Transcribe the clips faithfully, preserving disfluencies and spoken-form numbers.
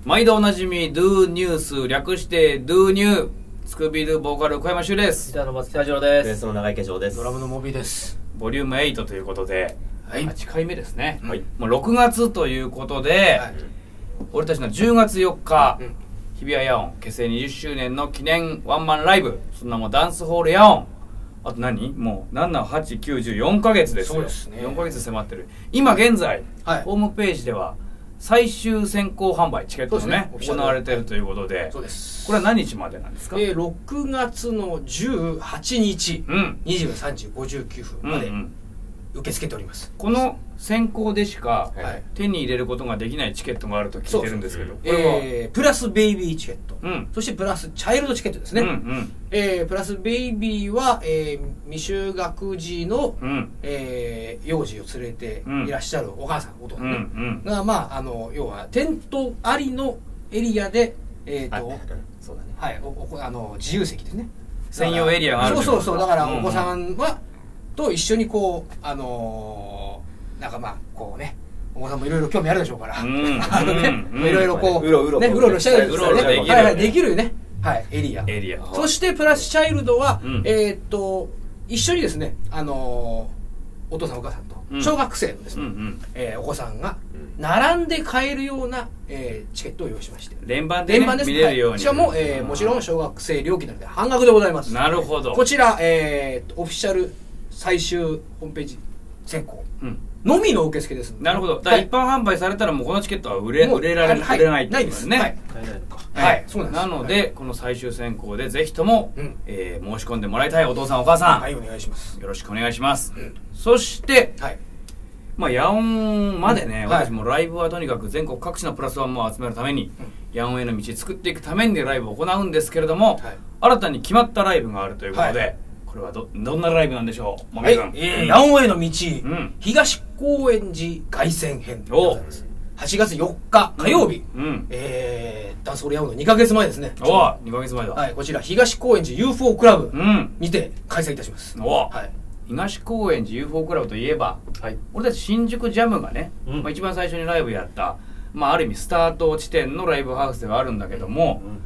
毎度おなじみ Do ニュース略して Do ニュースクービードゥボーカル小山修です。 ギターの松木太郎です。 ベースの長池城です。 ドラムのモビーです。 ボリュームエイトということで、 はい、 はちかいめですね、 はい、 もうろくがつということで、はい、俺たちのじゅうがつよっか、うん、日比谷野音結成にじゅっしゅうねんの記念ワンマンライブ、その名もダンスホール野音。あと何もうなな、はち、きゅう、じゅうよんかげつですよ。そうですね、よんかげつ迫ってる。今現在、はい、ホームページでは最終先行販売チケットがね行われているということで、そうです。これは何日までなんですか？ えー、ろくがつのじゅうはちにち、うん、にじゅうさんじごじゅうきゅうふんまで受け付けております。 この先行でしか手に入れることができないチケットがあると聞いてるんですけど、これは、 えー、プラスベイビーチケット、うん、そしてプラスチャイルドチケットですね。うんうん、えー、プラスベイビーは、えー、未就学児の、うん、えー、幼児を連れていらっしゃるお母さん、お父さんね、うんうん、が、まあ、あの要はテントありのエリアで、えーとそうだね、はい、おおあの自由席ですね、 専用エリアがある。 そうそうそう、だからお子さんは、うん、と一緒にこうあのー、なんかまあこうね、お子さんもいろいろ興味あるでしょうから、あのね、いろいろこううろうろね、うろうろしたりとかね、はいはい、できるね、はい、エリア。エリア。そしてプラスチャイルドは、うん、えっと一緒にですね、あのー、お父さんお母さんと小学生のですね、うんうん、えー、お子さんが並んで買えるような、えー、チケットを用意しまして、 連番で、ね、連番です、見れるように、はい、 しかも、えー、もちろん小学生料金なので半額でございます。 なるほど。 こちら、えー、オフィシャル最終ホームページ先行、うん、のみの受付です。 なるほど。だから一般販売されたらもうこのチケットは売れ売れられない、はい、ないないですね。はい、買えないのか。はい、そうなんです。 なので、はい、この最終選考でぜひとも、うん、えー、申し込んでもらいたいお父さんお母さん、 はい、お願いします。 よろしくお願いします。うん、そして、はい、まあ野音までね、うん、私もライブはとにかく全国各地のプラスワンを集めるために、うん、野音への道作っていくためにライブを行うんですけれども、はい、新たに決まったライブがあるということで。はい、これは ど, どんなライブなんでしょう。 はい、えー、野音への道、うん、東高円寺凱旋編でございます。はちがつよっか火曜日、うんうん、えー、ダンスホール野音のにかげつまえですね。 おにかげつまえだ。 はい、こちら東高円寺 ユーフォー クラブにて開催いたします。 お、はい、東高円寺 ユーフォー クラブといえば、はい、俺たち新宿ジャムがね、うん、まあ、一番最初にライブやった、まあ、ある意味スタート地点のライブハウスではあるんだけども、うん、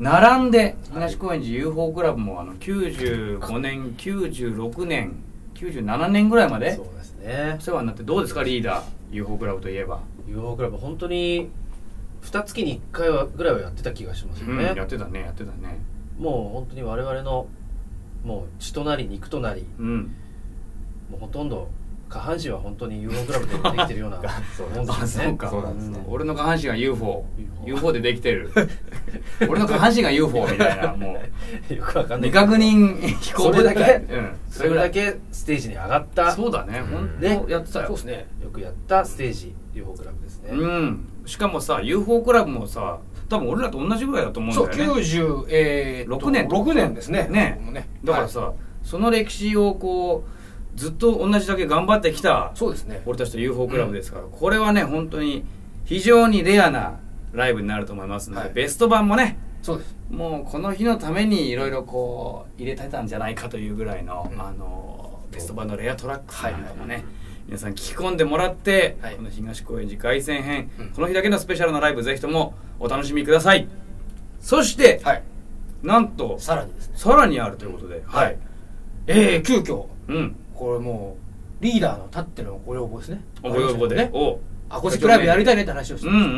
並んで東高円寺 ユーフォー クラブもあのきゅうじゅうごねんきゅうじゅうろくねんきゅうじゅうななねんぐらいまで、そうですね、お世話になって、どうですかリーダー ユーフォー クラブといえば。 ユーフォー クラブ本当ににかげつにいっかいはぐらいはやってた気がしますよね、 うん、やってたねやってたね。 もう本当に我々のもう血となり肉となり、うん、もうほとんど下半身は本当に ユーフォー クラブでできてるようなもんですね。 そうか、そうなんですね。俺の下半身が ユーフォー、ユーフォー でできてる。俺の下半身が ユーフォー みたいな、もうよくわかんない。未確認飛行それだけ、うん、それだけステージに上がった。 そうだね、本当やってたよ。 そうですね。よくやったステージ ユーフォー クラブですね。 うん。しかもさ、ユーフォー クラブもさ、多分俺らと同じぐらいだと思うんだよね。 そう、きゅうじゅうろくねん、ろくねんですね。 ね。だからさ、その歴史をこう。ずっと同じだけ頑張ってきた、そうですね、俺たちと ユーフォー クラブですから、うん、これはね本当に非常にレアなライブになると思いますので、はい、ベスト版もね、そうです、もうこの日のためにいろいろこう入れてたんじゃないかというぐらいの、うん、あのベスト版のレアトラックなんかもね、はい、皆さん聞き込んでもらって、はい、この東高円寺凱旋編、うん、この日だけのスペシャルなライブぜひともお楽しみください。そして、はい、なんとさらにですね、 さらにあるということで、うん、はい、 えー、急遽、うん、これもうリーダーのたってのご要望ですね。 ご要望でね、 アコースティックライブやりたいねって話をして、うんうんうん、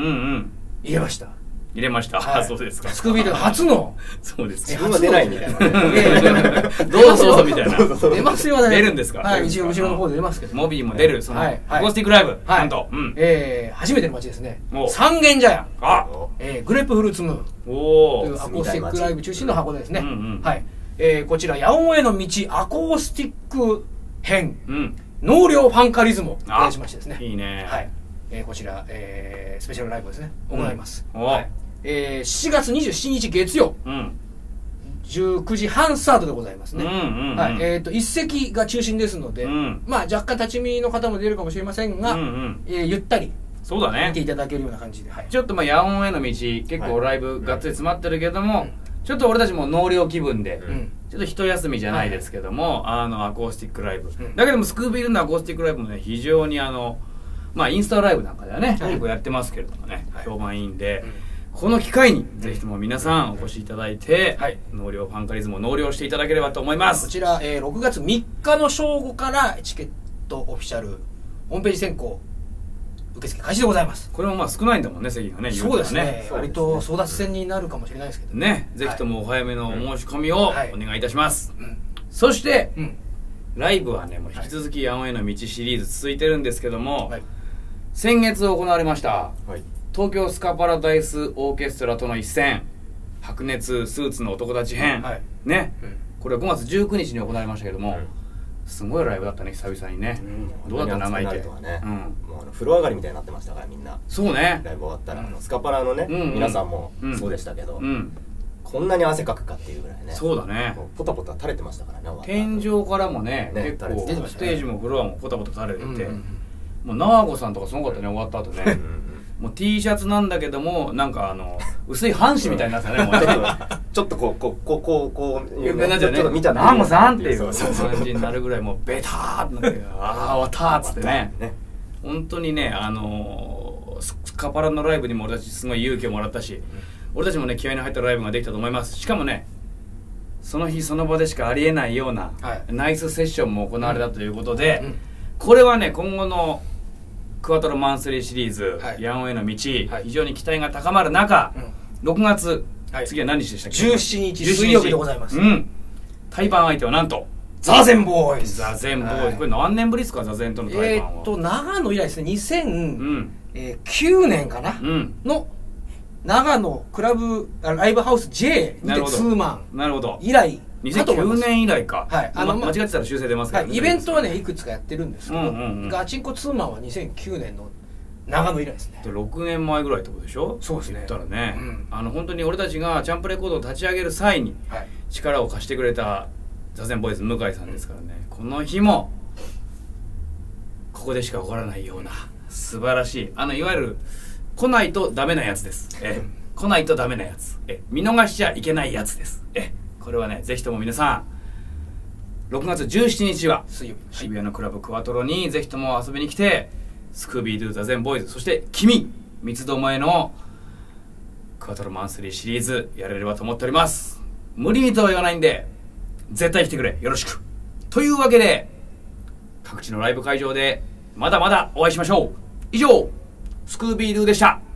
入れました。 入れました。はい、そうですか。 スクービーで初の、 そうです。 自分は出ないみたいな。 どうぞどうぞみたいな。 出ますよね。 出るんですか。 はい、後ろ後ろの方で出ますけど。 モビーも出るそのアコースティックライブ、なんと、 え初めての街ですね。三軒茶屋。あ、えグレープフルーツムーンというアコースティックライブ中心の箱でですね。はい。えこちら野音への道アコースティック編、うん、納涼ファンカリズムをお願いしましてですね。 いいね。はい。 えー、こちら、えー、スペシャルライブをですね、行います。うん、はい。えー、しちがつにじゅうしちにち月曜、うん、じゅうくじはんスタートでございますね。はい。えっ、ー、と、一席が中心ですので、うん、まあ若干立ち見の方も出るかもしれませんが、うんうん、えー、ゆったり。そうだね。見ていただけるような感じで。はい、 ちょっとまあ野音への道、結構ライブがっつり詰まってるけども、はい、ちょっと俺たちも納涼気分で、うん、ちょっと一休みじゃないですけども、はい、あのアコースティックライブ、うん、だけどもスクービールのアコースティックライブもね非常にあのまあインスタライブなんかではね結構やってますけれどもね、評判いいんで、この機会にぜひとも皆さんお越しいただいて、納涼ファンカリズムを納涼していただければと思います。 こちら、えー、ろくがつみっかの正午からチケットオフィシャルホームページ選考受付開始でございます。 これもまあ少ないんだもんね、席がね。 そうですね、割と争奪戦になるかもしれないですけどね、ぜひともお早めのお申し込みをお願いいたします。そして、ライブはね、もう引き続きやんへの道シリーズ続いてるんですけども、先月行われました東京スカパラダイスオーケストラとの一戦、白熱スーツの男たち編ね、これはごがつじゅうくにちに行われましたけども、すごいライブだったね、久々にね。どうだった、長いって。 風呂上がりみたいになってましたから、みんな。 そうね、 ライブ終わったらスカパラのね皆さんもそうでしたけど、こんなに汗かくかっていうぐらいね。 そうだね、 ポタポタ垂れてましたからね。 天井からもね、結構ステージもフロアもポタポタ垂れてて、もう直子さんとかすごかったね、終わった後ね。もう T シャツなんだけども、なんかあの薄い半紙みたいになってたね、もうちょっとこうこうこうこうこういうね、ちょっと見た直子さんっていう感じになるぐらい、もうベターってなって、ああ終わったーっつってね。本当にね、あのスカパラのライブにも俺たちすごい勇気をもらったし、俺たちもね気合いの入ったライブができたと思います。しかもね、その日その場でしかありえないようなナイスセッションも行われたということで、これはね今後のクワトロマンスリーシリーズ、やんへの道、非常に期待が高まる中、ろくがつ、次は何日でしたっけ？ じゅうしちにち水曜日でございます。 対バン相手はなんと座禅ボーイズ。 座禅ボーイズ、これ何年ぶりですか、座禅との対バンは。 えっと長野以来ですね、にせんきゅうねんかなの長野クラブライブハウス ジェイ にてツーマン以来。 にせんきゅうねん以来か。 はい、 あの間違ってたら修正出ますからね。 イベントはねいくつかやってるんですけど、ガチンコツーマンはにせんきゅうねんの長野以来ですね。 ろくねんまえぐらいってことでしょ。 そうですね。 言ったらね、あの本当に俺たちがチャンプレコードを立ち上げる際に力を貸してくれた座禅ボーイズ向井さんですからね。この日もここでしか起こらないような素晴らしい、あのいわゆる来ないとダメなやつです。え来ないとダメなやつ、え見逃しちゃいけないやつです。えこれはね、ぜひとも皆さんろくがつじゅうしちにちは渋谷のクラブクワトロにぜひとも遊びに来て、スクービードゥザゼンボーイズ、そして君三つどもえのクワトロマンスリーシリーズやれればと思っております。無理にとは言わないんで絶対来てくれ、よろしく。というわけで各地のライブ会場でまだまだお会いしましょう。以上スクービードゥでした。